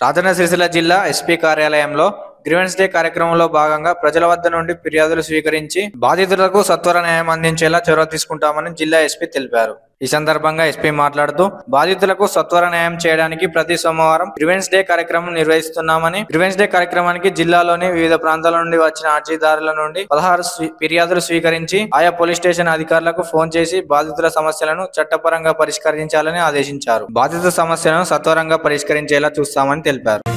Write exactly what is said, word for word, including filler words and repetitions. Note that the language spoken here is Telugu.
రాజన్న సిరిసిల్ల జిల్లా ఎస్పీ కార్యాలయంలో గ్రీవెన్స్ డే కార్యక్రమంలో భాగంగా ప్రజల వద్ద నుండి ఫిర్యాదులు స్వీకరించి బాధితులకు సత్వర న్యాయం అందించేలా చొరవ తీసుకుంటామని జిల్లా ఎస్పీ తెలిపారు. ఈ సందర్భంగా ఎస్పీ మాట్లాడుతూ బాధితులకు సత్వర న్యాయం చేయడానికి ప్రతి సోమవారం గ్రీవెన్స్ డే కార్యక్రమం నిర్వహిస్తున్నామని, గ్రీవెన్స్ డే కార్యక్రమానికి జిల్లాలోని వివిధ ప్రాంతాల నుండి వచ్చిన అర్జీదారుల నుండి పదహారు ఫిర్యాదులు స్వీకరించి ఆయా పోలీస్ స్టేషన్ అధికారులకు ఫోన్ చేసి బాధితుల సమస్యలను చట్టపరంగా పరిష్కరించాలని ఆదేశించారు. బాధితుల సమస్యలను సత్వరంగా పరిష్కరించేలా చూస్తామని తెలిపారు.